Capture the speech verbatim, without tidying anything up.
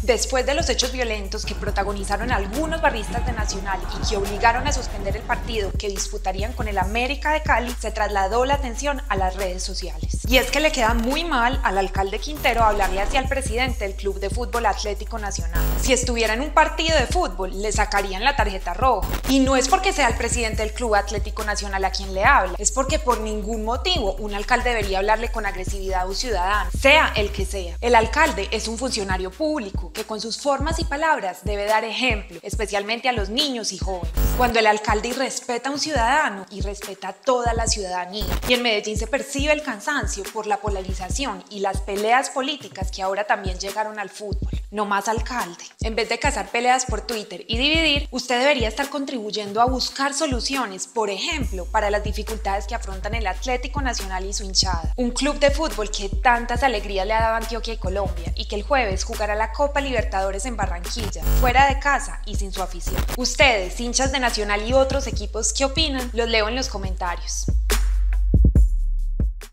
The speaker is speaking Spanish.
Después de los hechos violentos que protagonizaron algunos barristas de Nacional y que obligaron a suspender el partido que disputarían con el América de Cali, se trasladó la atención a las redes sociales. Y es que le queda muy mal al alcalde Quintero hablarle hacia el presidente del Club de Fútbol Atlético Nacional. Si estuviera en un partido de fútbol, le sacarían la tarjeta roja. Y no es porque sea el presidente del Club Atlético Nacional a quien le habla, es porque por ningún motivo un alcalde debería hablarle con agresividad a un ciudadano, sea el que sea. El alcalde es un funcionario público que con sus formas y palabras debe dar ejemplo, especialmente a los niños y jóvenes. Cuando el alcalde irrespeta a un ciudadano, irrespeta a toda la ciudadanía. Y en Medellín se percibe el cansancio por la polarización y las peleas políticas que ahora también llegaron al fútbol. No más alcalde. En vez de cazar peleas por Twitter y dividir, usted debería estar contribuyendo a buscar soluciones, por ejemplo, para las dificultades que afrontan el Atlético Nacional y su hinchada. Un club de fútbol que tantas alegrías le ha dado a Antioquia y Colombia y que el jueves jugará la Copa Libertadores en Barranquilla, fuera de casa y sin su afición. Ustedes, hinchas de Nacional y otros equipos, ¿qué opinan? Los leo en los comentarios.